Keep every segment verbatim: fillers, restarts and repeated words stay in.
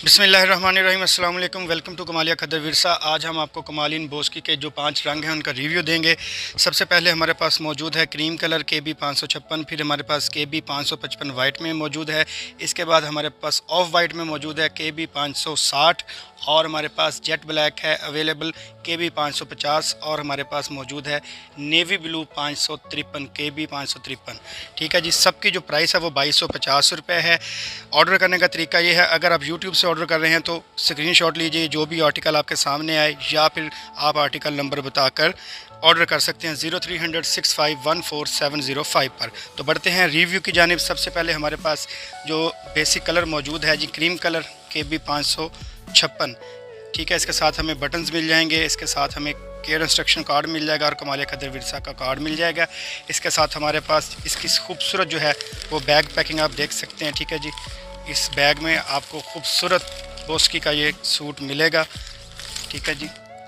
बिस्मिल्लाहिर्रहमानिर्रहीम, अस्सलाम वालेकुम। Welcome to Kamalia Khaddar Virsa. आज हम आपको कमालिन बोस्की के जो पांच रंग हैं उनका रिव्यू देंगे। सबसे पहले हमारे पास मौजूद है क्रीम कलर के बी पाँच सौ छप्पन, फिर हमारे पास के बी पाँच सौ पचपन वाइट में मौजूद है। इसके बाद हमारे पास ऑफ वाइट में मौजूद है के बी पाँच सौ साठ, और हमारे पास जेट ब्लैक है अवेलेबल के बी पाँच सौ पचास, और हमारे पास मौजूद है नेवी ब्लू पाँच सौ तिरपन के बी पाँच सौ तिरपन। ठीक है जी, सबकी जो प्राइस है वो बाईस सौ पचास रुपये है। ऑर्डर करने का तरीका ये है, अगर आप यूट्यूब से ऑर्डर कर रहे हैं तो स्क्रीनशॉट लीजिए जो भी आर्टिकल आपके सामने आए, या फिर आप आर्टिकल नंबर बताकर ऑर्डर कर सकते हैं zero three hundred six five one four seven zero five पर। तो बढ़ते हैं रिव्यू की जानिब। सबसे पहले हमारे पास जो बेसिक कलर मौजूद है जी क्रीम कलर के बी पाँच सौ छप्पन। ठीक है, इसके साथ हमें बटन्स मिल जाएंगे, इसके साथ हमें केयर इंस्ट्रक्शन कार्ड मिल जाएगा और कमालिया खद्दर विरसा का कार्ड मिल जाएगा। इसके साथ हमारे पास इसकी खूबसूरत जो है वो बैग पैकिंग आप देख सकते हैं। ठीक है जी, इस बैग में आपको खूबसूरत बोस्की का ये सूट मिलेगा। ठीक है जी,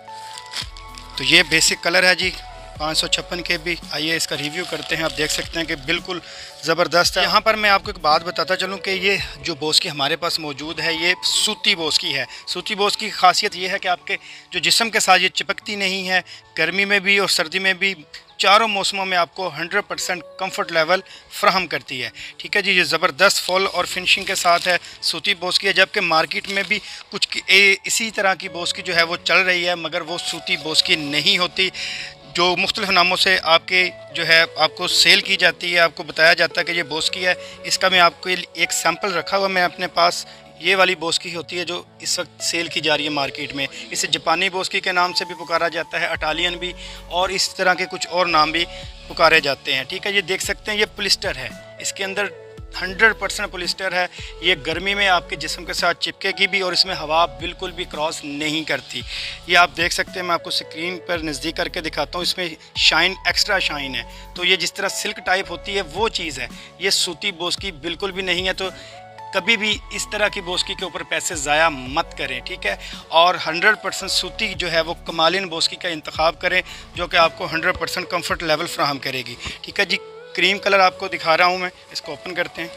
तो ये बेसिक कलर है जी पाँच सौ छप्पन के भी। आइए इसका रिव्यू करते हैं। आप देख सकते हैं कि बिल्कुल ज़बरदस्त है। यहाँ पर मैं आपको एक बात बताता चलूँ कि ये जो बोस्की हमारे पास मौजूद है ये सूती बोस्की है। सूती बोस्की की खासियत ये है कि आपके जो जिस्म के साथ ये चिपकती नहीं है, गर्मी में भी और सर्दी में भी, चारों मौसमों में आपको हंड्रेड परसेंट कम्फर्ट लेवल फ्राहम करती है। ठीक है जी, ये ज़बरदस्त फॉल और फिनिशिंग के साथ है, सूती बोस्की है। जबकि मार्केट में भी कुछ ए, इसी तरह की बोस्की जो है वो चल रही है, मगर वो सूती बोस्की नहीं होती, जो मुख्तलिफ नामों से आपके जो है आपको सेल की जाती है, आपको बताया जाता है कि ये बोस्की है। इसका मैं आपको एक सैंपल रखा हुआ मैं अपने पास। ये वाली बोस्की होती है जो इस वक्त सेल की जा रही है मार्केट में। इसे जापानी बोस्की के नाम से भी पुकारा जाता है, इटालियन भी, और इस तरह के कुछ और नाम भी पुकारे जाते हैं। ठीक है, ये देख सकते हैं ये पॉलिस्टर है, इसके अंदर हंड्रेड परसेंट पॉलिस्टर है। ये गर्मी में आपके जिस्म के साथ चिपकेगी भी और इसमें हवा बिल्कुल भी क्रॉस नहीं करती। ये आप देख सकते हैं, मैं आपको स्क्रीन पर नज़दीक करके दिखाता हूँ। इसमें शाइन, एक्स्ट्रा शाइन है। तो ये जिस तरह सिल्क टाइप होती है वो चीज़ है, ये सूती बोस्की बिल्कुल भी नहीं है। तो कभी भी इस तरह की बोस्की के ऊपर पैसे ज़ाया मत करें। ठीक है, और हंड्रेड परसेंट सूती जो है वो कमालिन बोस्की का इंतखाब करें, जो कि आपको हंड्रेड परसेंट कम्फर्ट लेवल फ्राहम करेगी। ठीक है जी, क्रीम कलर आपको दिखा रहा हूँ मैं, इसको ओपन करते हैं।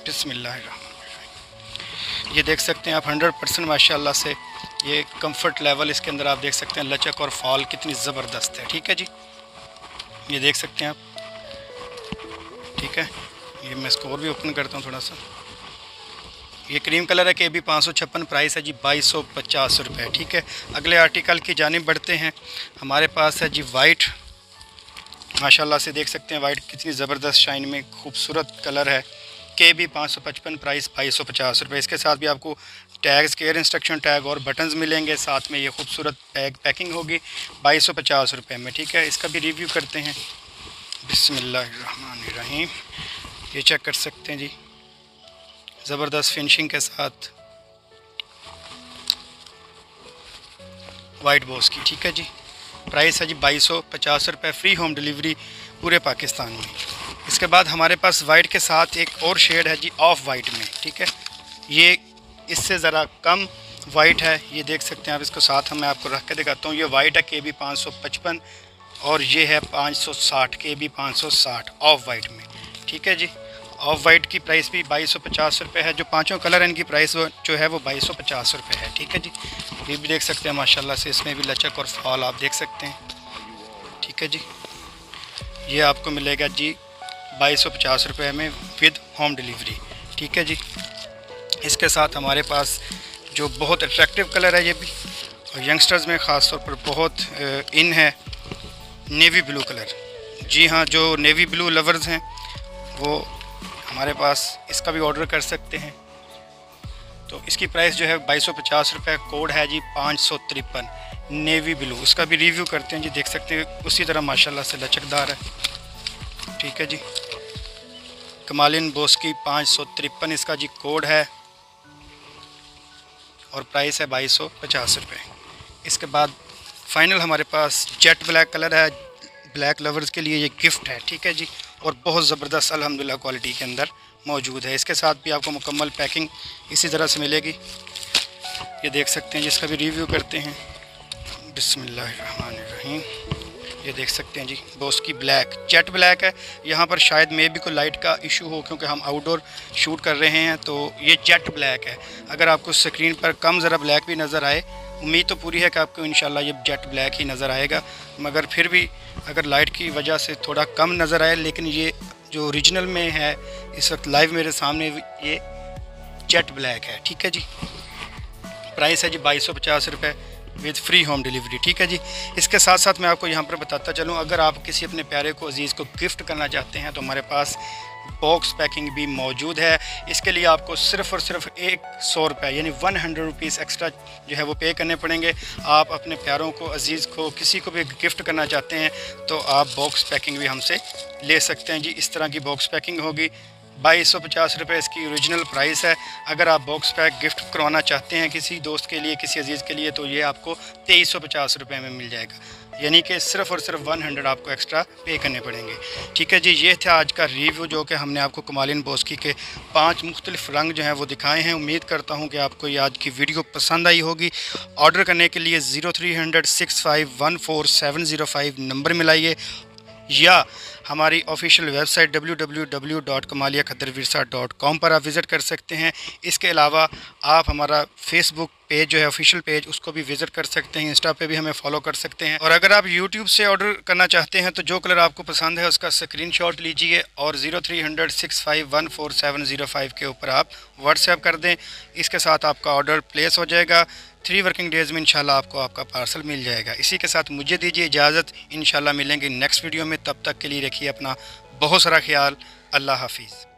बिस्मिल्लाहिर्रहमानिर्रहीम, ये देख सकते हैं आप हंड्रेड परसेंट माशाल्लाह से ये कंफर्ट लेवल इसके अंदर आप देख सकते हैं। लचक और फॉल कितनी ज़बरदस्त है। ठीक है जी, ये देख सकते हैं आप। ठीक है, ये मैं इसको और भी ओपन करता हूँ थोड़ा सा। ये क्रीम कलर है के बी पाँच सौ छप्पन, प्राइस है जी बाईस सौ पचास रुपये। ठीक है, अगले आर्टिकल की जानिब बढ़ते हैं। हमारे पास है जी वाइट, माशाल्लाह से देख सकते हैं वाइट कितनी ज़बरदस्त शाइन में खूबसूरत कलर है। के बी पाँच सौ पचपन, प्राइस बाईस सौ पचास रुपये। इसके साथ भी आपको टैग्स, केयर इंस्ट्रक्शन टैग और बटन्स मिलेंगे, साथ में ये खूबसूरत पैक पैकिंग होगी बाईस सौ पचास रुपये में। ठीक है, इसका भी रिव्यू करते हैं। बिस्मिल्लाहिर्रहमानिर्रहीम, ये चेक कर सकते हैं जी, ज़बरदस्त फिनिशिंग के साथ वाइट बोस्की। ठीक है जी, प्राइस है जी बाईस सौ पचास रुपये, फ्री होम डिलीवरी पूरे पाकिस्तान में। इसके बाद हमारे पास वाइट के साथ एक और शेड है जी ऑफ वाइट में। ठीक है, ये इससे ज़रा कम वाइट है, ये देख सकते हैं आप। इसको साथ हम मैं आपको रख के दिखाता हूँ। ये वाइट है के बी पाँच सौ पचपन, और ये है पाँच सौ साठ, के बी पाँच सौ साठ ऑफ वाइट में। ठीक है जी, ऑफ वाइट की प्राइस भी बाईस सौ पचास रुपये है। जो पाँचों कलर हैं इनकी प्राइस जो है वो बाईस सौ पचास रुपये है। ठीक है जी, ये भी देख सकते हैं माशाल्लाह से, इसमें भी लचक और फॉल आप देख सकते हैं। ठीक है जी, ये आपको मिलेगा जी बाईस सौ पचास रुपये में विद होम डिलीवरी। ठीक है जी, इसके साथ हमारे पास जो बहुत अट्रैक्टिव कलर है, ये भी और यंगस्टर्स में ख़ास तौर पर बहुत इन है, नेवी ब्लू कलर। जी हाँ, जो नेवी ब्लू लवर्स हैं वो हमारे पास इसका भी ऑर्डर कर सकते हैं। तो इसकी प्राइस जो है बाईस सौ पचास रुपये, कोड है जी पाँच सौ तिरपन नेवी ब्लू। उसका भी रिव्यू करते हैं जी, देख सकते हैं उसी तरह माशाल्लाह से लचकदार है। ठीक है जी, कमालिन बोस्की पाँच सौ तिरपन इसका जी कोड है, और प्राइस है बाईस सौ पचास रुपये। इसके बाद फाइनल हमारे पास जेट ब्लैक कलर है, ब्लैक लवर्स के लिए ये गिफ्ट है। ठीक है जी, और बहुत ज़बरदस्त अल्हम्दुलिल्लाह क्वालिटी के अंदर मौजूद है। इसके साथ भी आपको मुकम्मल पैकिंग इसी तरह से मिलेगी, ये देख सकते हैं। जिसका भी रिव्यू करते हैं। बिस्मिल्लाहिर्रहमानिर्रहीम, ये देख सकते हैं जी, बोस्की ब्लैक, जेट ब्लैक है। यहाँ पर शायद मे भी कोई लाइट का इशू हो क्योंकि हम आउटडोर शूट कर रहे हैं, तो ये जेट ब्लैक है। अगर आपको स्क्रीन पर कम ज़रा ब्लैक भी नज़र आए, उम्मीद तो पूरी है कि आपको इंशाल्लाह ये जेट ब्लैक ही नज़र आएगा, मगर फिर भी अगर लाइट की वजह से थोड़ा कम नज़र आए, लेकिन ये जो ओरिजिनल में है इस वक्त लाइव मेरे सामने, ये जेट ब्लैक है। ठीक है जी, प्राइस है जी बाईस सौ पचास रुपये विद फ्री होम डिलीवरी। ठीक है जी। इसके साथ साथ मैं आपको यहाँ पर बताता चलूँ, अगर आप किसी अपने प्यारे को अजीज़ को गिफ्ट करना चाहते हैं तो हमारे पास बॉक्स पैकिंग भी मौजूद है। इसके लिए आपको सिर्फ़ और सिर्फ एक सौ रुपये यानी वन हंड्रेड रुपीज़ एक्स्ट्रा जो है वो पे करने पड़ेंगे। आप अपने प्यारों को, अजीज़ को, किसी को भी गिफ्ट करना चाहते हैं तो आप बॉक्स पैकिंग भी हमसे ले सकते हैं जी। इस तरह की बॉक्स पैकिंग होगी। बाईस सौ पचास रुपये इसकी ओरिजिनल प्राइस है। अगर आप बॉक्स पैक गिफ्ट करवाना चाहते हैं किसी दोस्त के लिए, किसी अजीज़ के लिए, तो ये आपको तेईस सौ पचास रुपये में मिल जाएगा, यानी कि सिर्फ और सिर्फ वन हंड्रेड आपको एक्स्ट्रा पे करने पड़ेंगे। ठीक है जी, ये था आज का रिव्यू जो कि हमने आपको कमालिन बोस्की के पांच मुख्तलिफ रंग जो हैं वो दिखाए हैं। उम्मीद करता हूं कि आपको ये आज की वीडियो पसंद आई होगी। ऑर्डर करने के लिए zero three hundred six five one four seven zero five number मिलाइए, या हमारी official website W W W dot Kamalia Khaddar Virsa dot com पर आप विज़िट कर सकते हैं। इसके अलावा आप हमारा फेसबुक पेज जो है ऑफिशियल पेज, उसको भी विज़िट कर सकते हैं। इंस्टा पे भी हमें फॉलो कर सकते हैं। और अगर आप यूट्यूब से ऑर्डर करना चाहते हैं तो जो कलर आपको पसंद है उसका स्क्रीनशॉट लीजिए और zero three hundred six five one four seven zero five के ऊपर आप व्हाट्सएप कर दें। इसके साथ आपका ऑर्डर प्लेस हो जाएगा। थ्री वर्किंग डेज़ में इंशाल्लाह आपको आपका पार्सल मिल जाएगा। इसी के साथ मुझे दीजिए इजाज़त, इंशाल्लाह मिलेंगे नेक्स्ट वीडियो में। तब तक के लिए रखिए अपना बहुत सारा ख्याल। अल्लाह हाफिज़।